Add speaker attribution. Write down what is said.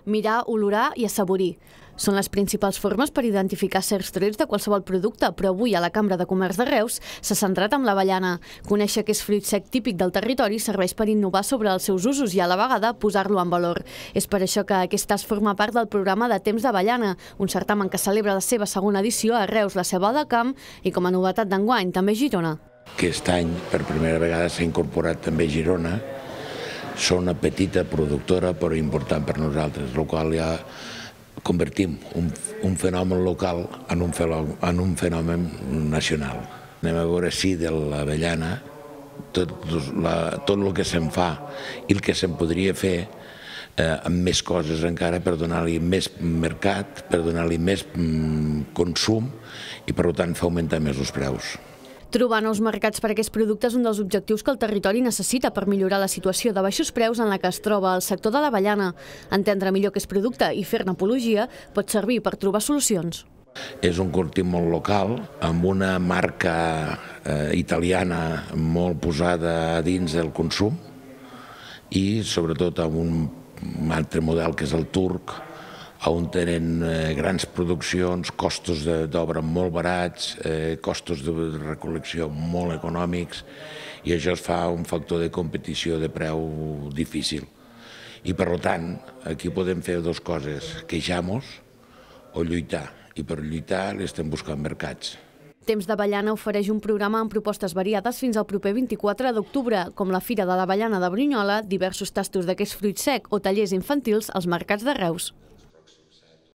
Speaker 1: mirar, olorar i assaborir. Són les principals formes per identificar certs trets de qualsevol producte, però avui a la Cambra de Comerç de Reus s'ha centrat en l'avellana. Conèixer que és fruit sec típic del territori serveix per innovar sobre els seus usos i a la vegada posar-lo en valor. És per això que aquest tas forma part del programa de Temps d'Avellana, un certamen que celebra la seva segona edició a Reus, la Selva del Camp i com a novetat d'enguany també a Girona.
Speaker 2: Aquest any per primera vegada s'ha incorporat també Girona. Són una petita productora però important per nosaltres, el qual ja convertim un fenomen local en un fenomen nacional. Anem a veure si de l'avellana tot el que se'n fa i el que se'n podria fer amb més coses encara per donar-li més mercat, per donar-li més consum i per tant fer augmentar més els preus.
Speaker 1: Trobar nous mercats per a aquests productes és un dels objectius que el territori necessita per millorar la situació de baixos preus en la que es troba el sector de l'avellana. Entendre millor aquest producte i fer-ne apologia pot servir per trobar solucions.
Speaker 2: És un cultiu molt local, amb una marca italiana molt posada a dins del consum i sobretot amb un altre model que és el turc, on tenen grans produccions, costos d'obra molt barats, costos de recol·lecció molt econòmics, i això es fa un factor de competició de preu difícil. I per tant, aquí podem fer dues coses, queixar-nos o lluitar, i per lluitar estem buscant mercats.
Speaker 1: Temps d'Avellana ofereix un programa amb propostes variades fins al proper 24 d'octubre, com la Fira de l'Avellana de Brunyola, diversos tastos d'aquest fruit sec o tallers infantils als mercats de Reus.